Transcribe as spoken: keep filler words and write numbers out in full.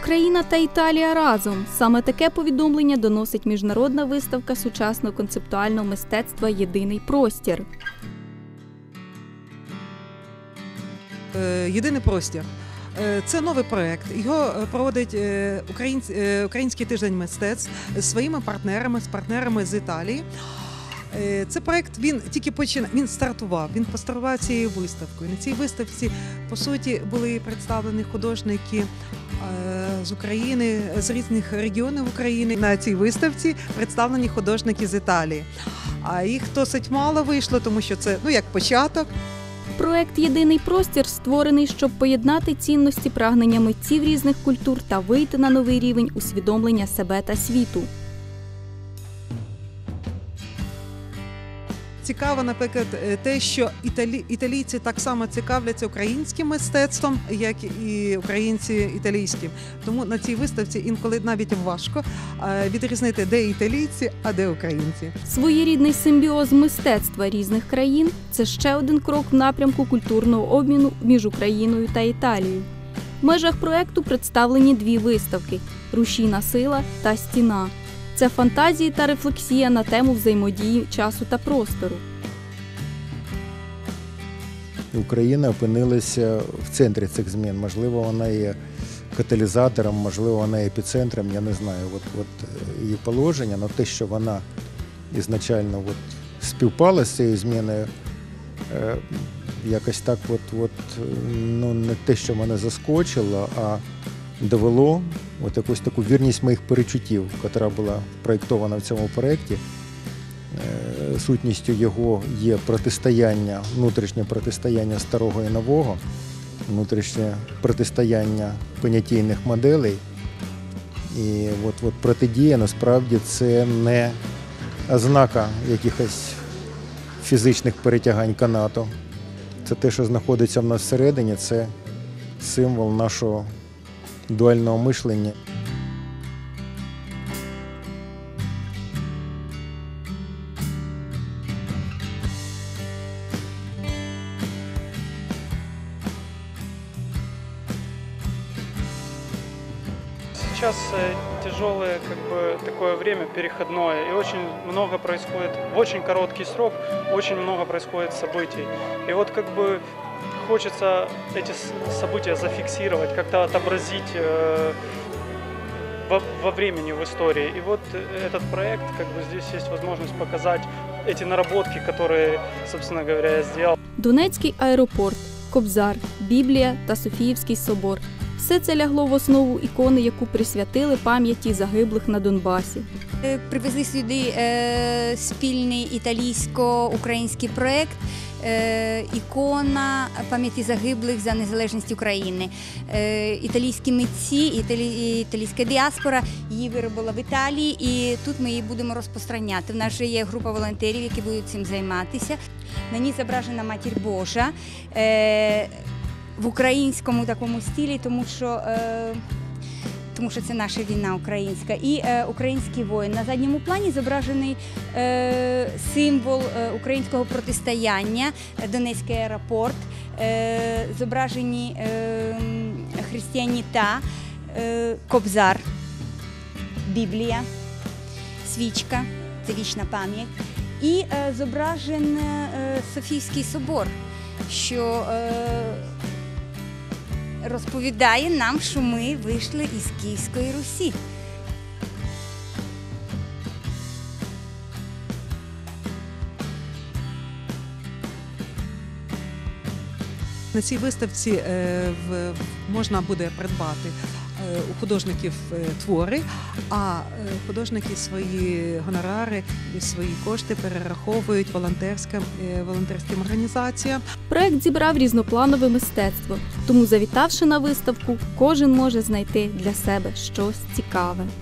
Україна та Італія разом. Саме таке повідомлення доносить міжнародна виставка сучасного концептуального мистецтва «Єдиний простір». «Єдиний простір» – це новий проєкт. Його проводить Український тиждень мистецтв з своїми партнерами, з партнерами з Італії. Це проєкт, він тільки починав, він стартував, він постартував цією виставкою. На цій виставці, по суті, були представлені художники з України, з різних регіонів України. На цій виставці представлені художники з Італії. А їх досить мало вийшло, тому що це, ну, як початок. Проект «Єдиний простір» створений, щоб поєднати цінності прагнення митців різних культур та вийти на новий рівень усвідомлення себе та світу. Цікаво, наприклад, те, що італі... італійці так само цікавляться українським мистецтвом, як і українці італійським. Тому на цій виставці інколи навіть важко відрізнити, де італійці, а де українці. Своєрідний симбіоз мистецтва різних країн – це ще один крок в напрямку культурного обміну між Україною та Італією. В межах проєкту представлені дві виставки – «Рушійна сила» та «Стіна». Це фантазії та рефлексія на тему взаємодії часу та простору. Україна опинилася в центрі цих змін. Можливо, вона є каталізатором, можливо, вона є епіцентром, я не знаю. От, от її положення, але те, що вона ізначально от співпала з цією зміною, е, якось так от, от, ну, не те, що мене заскочило, а довело от якусь таку вірність моїх перечуттів, яка була проєктована в цьому проєкті. Сутністю його є протистояння, внутрішнє протистояння старого і нового, внутрішнє протистояння понятійних моделей. І от, от протидія, насправді, це не ознака якихось фізичних перетягань канату. Це те, що знаходиться в нас всередині, це символ нашого дуального мишлення. Сейчас тяжелое, как бы, такое время переходное, и очень много происходит, в очень короткий срок, очень много происходит событий. И вот как бы хочется эти события зафиксировать, как-то отобразить э, во, во времени, в истории. И вот этот проект, как бы, здесь есть возможность показать эти наработки, которые, собственно говоря, я сделал. Донецький аеропорт, Кобзар, Біблія та Софіївський собор – все це лягло в основу ікони, яку присвятили пам'яті загиблих на Донбасі. Привезли сюди е, спільний італійсько-український проєкт е, «Ікона пам'яті загиблих за незалежність України». Е, італійські митці, італі, італійська діаспора її виробила в Італії, і тут ми її будемо розпространяти. В нас вже є група волонтерів, які будуть цим займатися. На ній зображена Матір Божа. Е, в українському такому стилі, тому що, е, тому що це наша війна українська. І е, український воїн. На задньому плані зображений е, символ е, українського протистояння, Донецький аеропорт, е, зображені е, християніта, е, Кобзар, Біблія, свічка, це вічна пам'ять, і е, зображений е, Софійський собор, що е, розповідає нам, що ми вийшли із Київської Русі. На цій виставці можна буде придбати у художників твори, а художники свої гонорари і свої кошти перераховують волонтерським, волонтерським організаціям. Проект зібрав різнопланове мистецтво, тому, завітавши на виставку, кожен може знайти для себе щось цікаве.